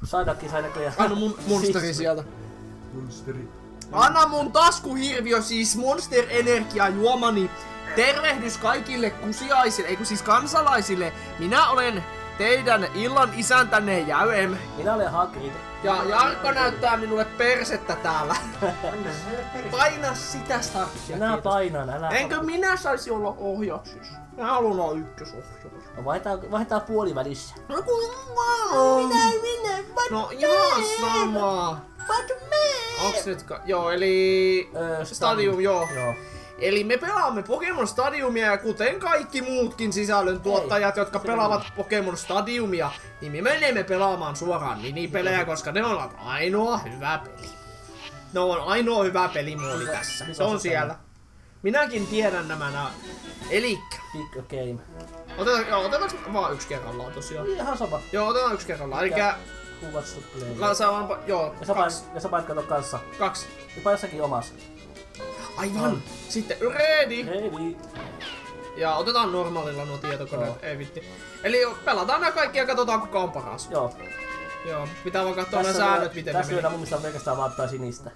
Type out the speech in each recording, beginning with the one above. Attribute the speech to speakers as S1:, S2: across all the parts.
S1: Saidakki sai näköjään.
S2: Anna mun monsteri sieltä.
S3: Monsteri.
S2: Anna mun taskuhirviö, siis Monster Energia juomani. Tervehdys kaikille kusiaisille, eikö siis kansalaisille. Minä olen teidän illan isäntänne Jäym.
S1: Minä olen Hagrid.
S2: Ja Jarkko näyttää minulle persettä täällä. Paina sitä starttia.
S1: Minä painan, älä.
S2: Enkö minä saisi olla ohjauksissa? Mä haluan olla ykkösohjaus.
S1: No vaihdetaan puolivälissä.
S2: No kun minä. No ihan sama. Onks nyt joo, eli Stadium, joo. Eli me pelaamme Pokemon Stadiumia ja kuten kaikki muutkin sisällöntuottajat, jotka pelaavat Pokemon Stadiumia, niin me menemme pelaamaan suoraan minipelejä, koska ne on ainoa hyvä peli. Ne on ainoa hyvä pelimoodi tässä. Se on siellä. Minäkin tiedän nämä. Elikkä.
S1: Big game.
S2: Otetaanko vaan yksi kerrallaan tosiaan?
S1: Ihan sama.
S2: Joo, otetaan yksi kerrallaan. Elikkä...
S1: Who wants to play?
S2: Joo,
S1: ja sä painat kato kanssa.
S2: 2.
S1: Jopa jossakin omassa.
S2: Aivan! Sitten ready!
S1: Ready.
S2: Ja otetaan normaalilla nuo tietokoneet, ei vitti. Eli pelataan nää kaikki ja katsotaan kuka on paras.
S1: Joo.
S2: Joo, pitää vaan katsoa nää säännöt miten ne
S1: tässä yöllä mun mielestä pelkästään vaattaa sinistä.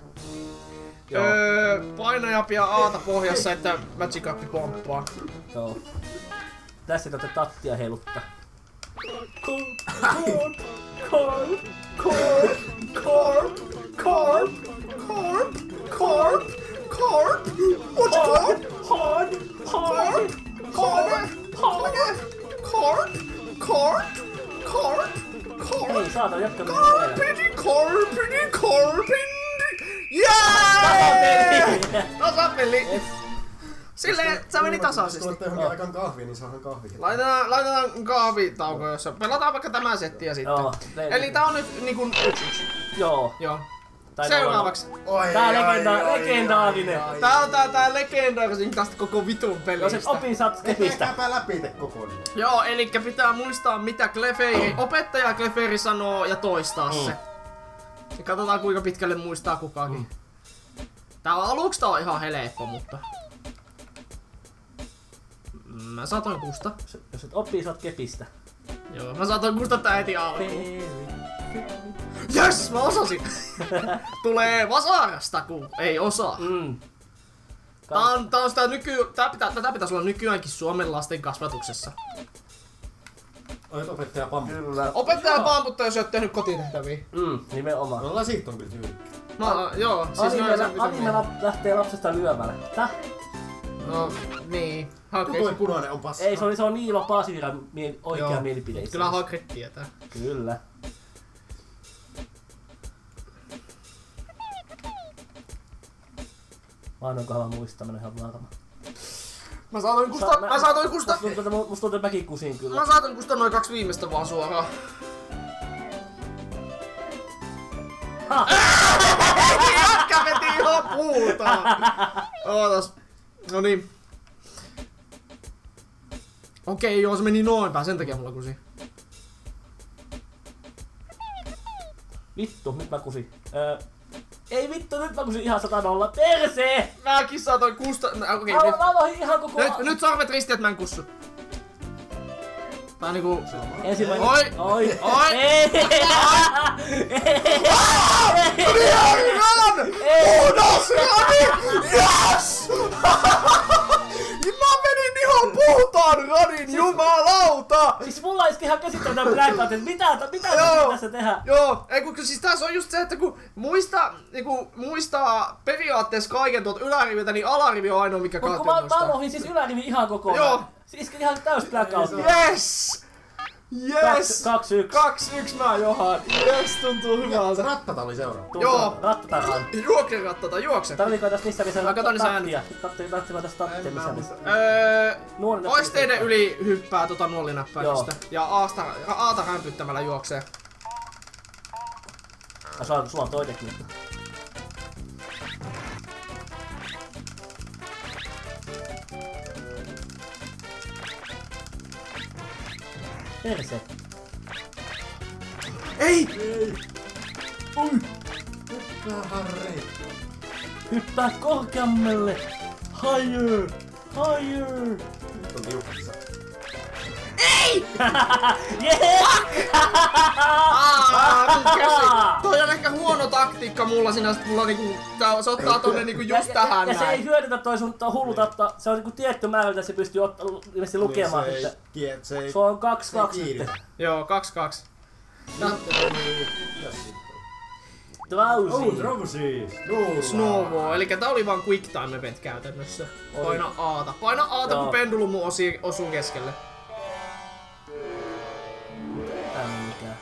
S2: Painajapia Aata pohjassa, että Magikarppi pomppaa.
S1: Joo. Tässä tätä tattia heiluttaa. Hei, saatan jatkamaan
S2: Tasapeli! Silleen, sä meni tasaisesti.
S3: Jos tuotte aikaan kahvia, niin saadaan kahvia.
S2: Laitetaan kahvitauko, jossa pelataan vaikka tämä setti ja sitten.
S1: Joo,
S2: eli tää on nyt niinku 1-1.
S1: Joo.
S2: Seuraavaksi.
S1: Tää on legendaarinen.
S2: Tää on tää legendaarisin tästä koko vitun pelistä.
S1: Jos et opi, saat skepistä.
S3: Käypä läpi te kokonaan.
S2: Joo, elikkä pitää muistaa mitä opettaja Clefairy sanoo ja toistaa se. Ja katsotaan kuinka pitkälle muistaa kukakin. Aluksi tää on ihan helppo, mutta... Mä saatoin kusta.
S1: Jos et opii, saat kepistä.
S2: Joo, mä saatoin kusta tää heti alkuun. Jes, mä osasin! Tulee Vasarasta, kun ei osaa. Tää on sitä tätä pitäisi olla nykyäänkin Suomen lasten kasvatuksessa.
S3: Olet opettaja pamputta.
S1: Kyllä.
S2: Opettaja pamputta, jos et tehnyt kotitehtäviä.
S1: Nimenomaan.
S3: No lasit on kyllä tyylikkä.
S2: Joo, siis
S1: anime lähtee lapsesta lyömällä. Täh?
S2: No, niin.
S3: Tuo punainen on paskaa.
S1: Ei, se on Niilo Paasiran oikea mielipide.
S2: Kyllä Hagrid tietää.
S1: Kyllä. Ainoakohan mä muistan, mä en ihan varma.
S2: Mä saatoin kusta.
S1: Musta tuntuu, että mäkin kusin kyllä.
S2: Mä saatoin kusta noin 2 viimeistä vaan suoraan. Jätkä veti ihan puutaan! Ootas. Noniin. Okei, joo, se meni noin päin, sen takia mulla kusi.
S1: Vittu, nyt mä kusin. Ei vittu, nyt mä kusin ihan 100-0. Persee!
S2: Mäkin saatoin kusta. Okei,
S1: Mä aloin ihan koko...
S2: nyt sarvet risti, että mä en kussu. Tää niinku...
S1: Ensimmäinen...
S2: Oi!
S1: Ei!
S2: Puhdas rani! Yes! Mä menin ihan puhtaan ranin, jumalauta!
S1: Siis mulla iski ihan käsittämätön blackout, että mitä tässä tehdä?
S2: Joo, kun siis tässä on just se, että kun muistaa periaatteessa kaiken tuolta yläriviltä, niin alarivi on ainoa mikä
S1: Mut kun
S2: kannattaa muistaa.
S1: mä ohin siis ylärivi ihan kokonaan.
S2: Joo.
S1: Siis iski ihan täys blackout.
S2: Yes! Yes!
S1: 2-1.
S2: 2-1 mä johan. Yes, tuntuu hyvältä.
S3: Rattata oli seuraava.
S2: Joo.
S1: Rattataan.
S2: Juokse rattata, juokse.
S1: Tarviiko tässä lisäksi
S2: Mä katon
S1: tattia? Tarvitsiko tässä tattia lisäämistä?
S2: Ois teidän yli hyppää nuolinäppäimestä. Ja Aata rämpyttämällä juoksee.
S1: Sulla on toi tekniikka. Perse.
S2: Ei!
S3: Oi! Hyppää Harri!
S1: Hyppää korkeammalle! Higher! Higher!
S3: Nyt on tiukassa.
S2: Ei! Ei!
S1: Jee!
S2: Toi on ehkä huono taktiikka mulla sinä, että mulla niinku, se ottaa tonne niinku just tähän
S1: ja se
S2: näin.
S1: ei hyödytä toi sun hullu tatta. Se on niinku tietty määrä, mitä se pystyy ilmeisesti lukemaan sitten. Se on 2-2 sitten.
S2: Joo, 2-2.
S1: Drowsy.
S2: Snowball, eli tää oli vaan quick time event käytännössä. Paina Aata. Paina Aata, kun pendulum osuu keskelle.
S1: Mikä?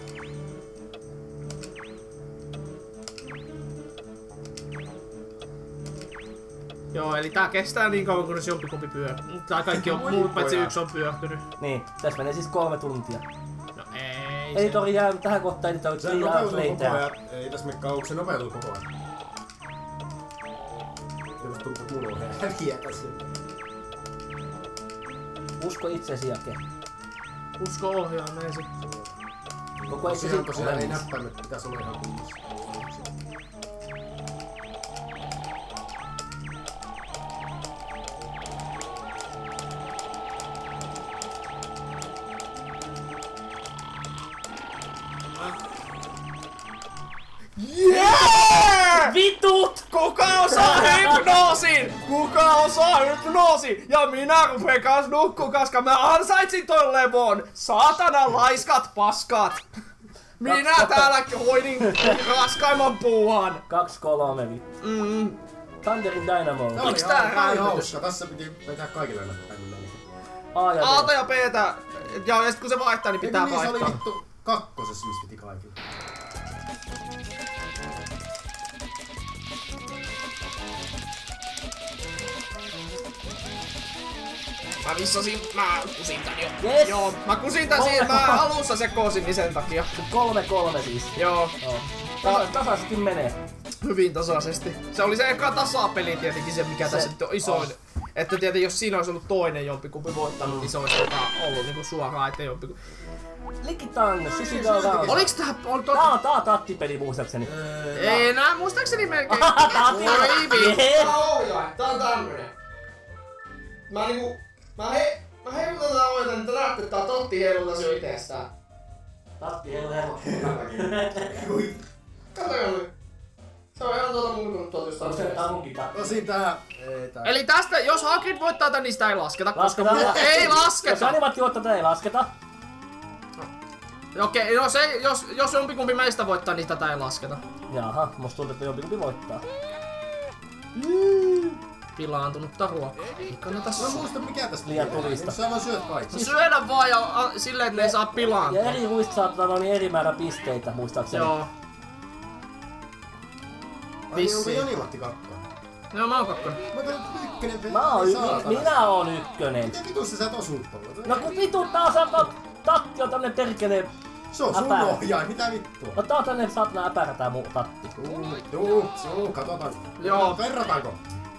S2: Joo, eli tää kestää niin kauan kunnes jompikumpi tai kaikki on muut paitsi yksi on pyörtynyt.
S1: Niin, tässä menee siis 3 tuntia.
S2: No ei
S1: Ei tori jää tähän kohtaan, niin
S3: Se nopeutuu koko ajan. Ei tässä mene kauan, se nopeutuu koko ajan. Jos tuntuu kuuluu häviä tässä.
S1: Usko itsesi, Jake.
S2: Usko ohjaameesi.
S1: Koko ajan
S3: Tosiaan tosiaan ei näppäimet, pitäis olla ihan kunnossa.
S2: Yeah!
S1: Vitut!
S2: Kuka osaa hypnoosin? Kuka osaa hypnoosin? Ja minä rupeen kans nukkuu, koska mä ansaitsin ton levon. Saatana laiskat paskat. Minä täällä hoidin raskaimman puuhan.
S1: 2-3 vittu. Thunderin Dynamo.
S2: Oliks tää räädytys?
S3: hauska? Tässä piti vetää kaikille näppäimille.
S1: A ja
S2: Aata ja B:tä. Ja sit kun se vaihtaa, niin pitää
S3: Niin se oli
S2: vaihtaa.
S3: vittu kakkosessa, missä piti kaikille.
S2: Mä missasin, mä kusin tän jo.
S1: Yes.
S2: Joo, mä kusin tän siinä, mä alussa sekoisin niin sen takia.
S1: 3-3 siis.
S2: Joo,
S1: Tasaisesti menee.
S2: hyvin tasaisesti. Se oli se eka tasapeli tietenkin se, mikä tässä nyt on isoin. Että tietenkin jos siinä olisi ollut toinen jompikumpi voittanut, niin se olisi ollut niinku suoraan, ettei jompikumpi.
S1: Likitang, Sisidown.
S2: Oliks tää on
S1: Tää on tattipeli muistaakseni.
S2: Ei nää muistaakseni melkein.
S1: Tatti.
S2: Voi vittu.
S1: Yes.
S2: Tää on tämmönen. Mä niinku... Mä heilutan tää oikein, että näette, että tää Totti heilutas jo itsestään.
S1: Tatti ei ole.
S2: Katsokaa nyt. Se on ihan tuota mun tuotusta.
S1: Onko se tää munkin tatti?
S3: No siinä tää... Ei tää...
S2: Eli tästä, jos Hagrid voittaa tän, niin sitä ei lasketa, koska
S1: Lasketaan.
S2: ei
S1: Jos
S2: lasketa!
S1: animatti voittaa, tätä ei lasketa.
S2: Okei, jos jompikumpi meistä voittaa, niin tätä ei lasketa.
S1: Jaha, musta tuntuu, että jompikumpi voittaa.
S2: Pilaantunutta ruokaa. Ei kannata
S3: Mä en muista mikä tästä
S1: Liian
S3: tekee.
S1: tulista.
S3: Sä vaan syöt kaikki.
S2: syödä vaan ja silleen, että ne ei saa
S1: Ja
S2: pilaantua.
S1: eri ruista saattaa olla niin eri määrä pisteitä, muistaakseni.
S2: Joo.
S3: Ai niin, onko
S2: Vissiin.
S3: Joni-Matti kakkonen?
S2: Joo, mä oon kakkonen.
S3: Mä tulin ykkönen
S1: Minä oon ykkönen.
S3: Miten vitussa sä et osuut tolla?
S1: No kun vitu taas tatti on tänne perkeleen.
S3: Se on sun
S1: äpärä.
S3: ohjaaja, mitä vittua?
S1: No tää on tänne saatana äpärä tää muu tatti.
S3: Katsotaan.
S2: Joo.
S3: Verrataanko?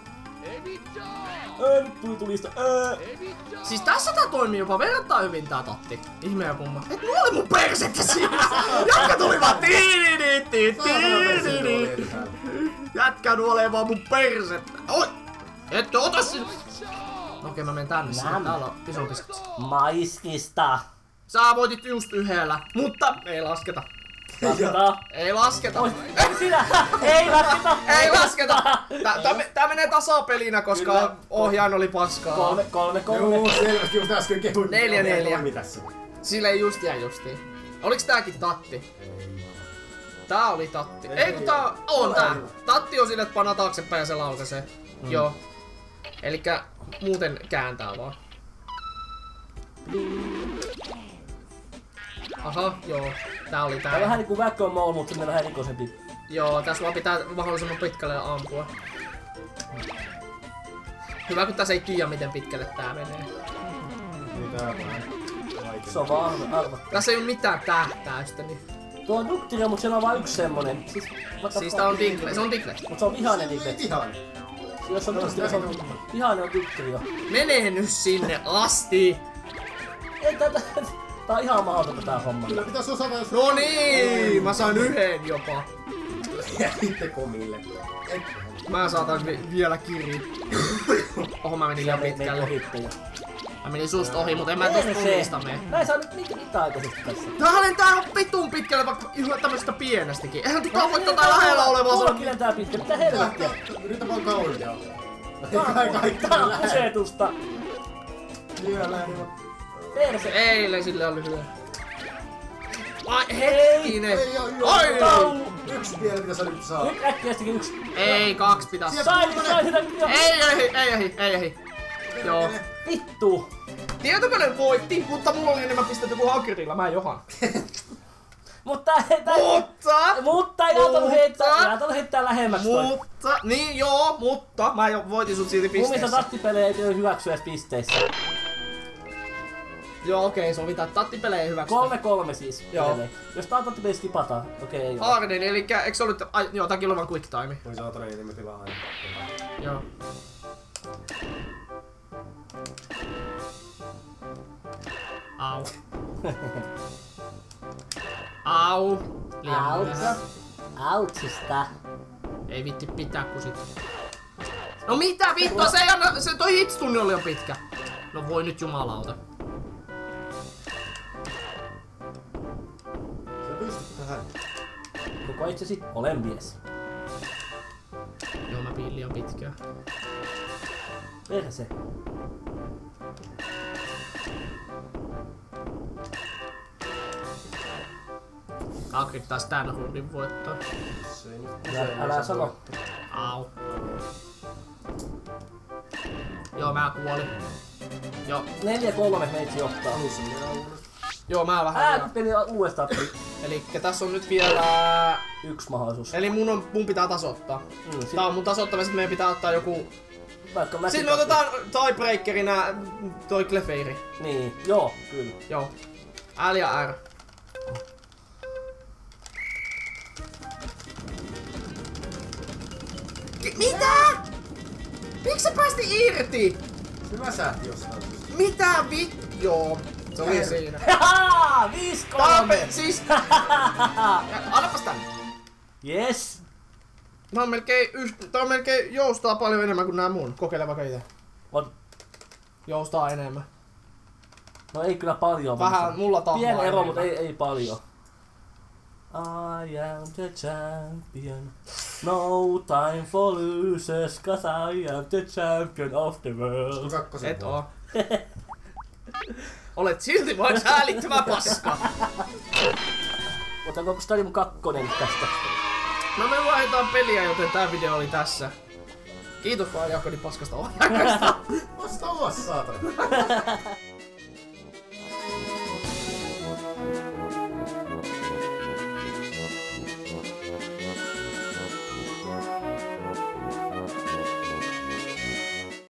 S1: Nyt tulista.
S2: Siis tässä tää toimii jopa verrattain hyvin tää Tatti. Ihme ja kumma. Et nuoli mun persettä siinä! Jätkä tuli vaan tiididiididiididiidi. Jätkä nuolee vaan mun persettä. Oi! Ette ota sinne! Okei, mä menen tänne sinne. Täällä on iso kiskatsi.
S1: Maiskista.
S2: Sä voitit just yhdellä, mutta ei lasketa.
S1: Lasketa.
S2: Ei lasketa.
S1: Sinä! Ei lasketa!
S2: Ei lasketa! Tää menee tasapelinä, koska ohjaan oli paskaa.
S1: 3-3.
S3: Joo, selvästi just äsken kehuin.
S2: 4-4.
S3: Toimi tässä.
S2: Sille ei just jää justiin. Oliks tääkin Tatti? Tää oli Tatti. Ei kun tää on tää. Tatti on sille, että panna taaksepäin ja se laukaisee. Joo. Elikkä muuten kääntää vaan. Aha, joo. Tää oli
S1: Tää on vähän
S2: tää.
S1: niinku Whack-A-Mole, mut sinne vähän erikoisempi.
S2: Joo, tässä vaan pitää mahdollisimman pitkälle ampua. Hyvä, kun tässä ei tiedä miten pitkälle tää menee.
S3: Niin tää on vähän vaikea.
S1: Se on vaan arvattu.
S2: Tässä ei oo mitään tähtäystä, niin...
S1: Tuo on Ductrio, mut siellä on vaan yksi semmonen.
S2: Siis tää on Diglett, se on Diglett.
S1: Mut se on vihainen Diglett.
S3: Vihainen.
S1: Jos on Ductrio, se on vihainen on Ductrio.
S2: Menee nyt sinne asti!
S1: Ei tää on ihan mahdotonta tää homma.
S3: Kyllä pitäis osata jos...
S2: No niin, mä sain yhden jopa.
S3: Jäitte komille.
S2: Mä saatan vielä kiriin. Oho, mä menin liian pitkälle.
S1: Ohittaja.
S2: Mä menin susta ohi, mutta en mä tosta tunista mene.
S1: Mä en saa nyt mitä aikaisesti tässä.
S2: Tää lentää on vitun pitkälle vaikka ihan tämmöstä pienestäkin. Eihän tuta voi tota lähellä olevaa
S1: sanoa. Mullakin lentää pitkä, mitä helvettiä?
S3: Yritä vaan kaulia.
S1: Tää on kusetusta. Perse.
S2: Eilen sille oli hyvä. Ai hetkinen! Ai!
S3: Yksi vielä mitä sä nyt saa.
S1: Nyt äkkiästikin yksi.
S2: Ei, 2 pitäis.
S1: Sai sitä.
S2: Ei. Joo.
S1: Vittu.
S2: Tietopönen voitti, mutta mulla oli enemmän pistetty kuin Hagridilla, mä johan.
S1: Mutta ei ajatellut heittää lähemmäksi toi.
S2: Niin joo, mutta mä jo voitin sut silti pisteessä.
S1: Mun mielestä tattipelejä ei voi hyväksyä edes pisteissä.
S2: Joo, okei, sovitaan, että tattipelejä ei hyväksytä.
S1: 3-3 siis.
S2: Joo.
S1: Jos tää tattipeli skipataan, okei ei oo.
S2: Harden, elikkä eiks se ollut, joo, tääkin on vaan quick time.
S3: Voi saa treeni, me tilaa aina.
S2: Joo. Au. Au.
S1: Autsista.
S2: Ei vitti pitää kun sit. No mitä vittua, se toi hitstunni oli jo pitkä. No voi nyt jumalauta.
S3: Sä pystyt tähän.
S1: Koko itsesi, olen mies.
S2: Joo, mä pilli on pitkää.
S1: Perse.
S2: Hagrid taas tän rundin voittaa.
S1: Älä sano.
S2: Au. Joo, mä kuolin. Joo.
S1: 4-3 meitsi johtaa.
S2: Joo, mä vähän.
S1: Nyt meni uudestaan.
S2: Elikkä tässä on nyt vielä
S1: yksi mahdollisuus.
S2: Eli mun pitää tasoittaa. Tää on mun tasoittava, sit meidän pitää ottaa joku. Sitten me otetaan tiebreakerina toi Clefairy.
S1: Niin, joo, kyllä.
S2: Joo. L ja R. Mitä? Miksi se päästi irti?
S3: Se väsähti jostain.
S2: Mitä Joo. Se oli siinä.
S1: Haha! 5-3!
S2: Siis. Annapas tänne.
S1: Yes!
S2: Tää on melkein joustaa paljon enemmän kuin nää mun. Kokeile vaikka ite. Joustaa enemmän.
S1: No ei kyllä paljon.
S2: Vähän mulla tahmaa.
S1: Pieni ero, mutta ei paljon. I am the champion. No time for losers, cause I am the champion of the world.
S2: Et oo. Olet silti vain säälittävä paska.
S1: Otanko Stadium 2 tästä?
S2: No me vaihdetaan peliä, joten tää video oli tässä. Kiitos vaan Jaakoni paskasta ohjaajasta.
S3: Vasta omassa saatana.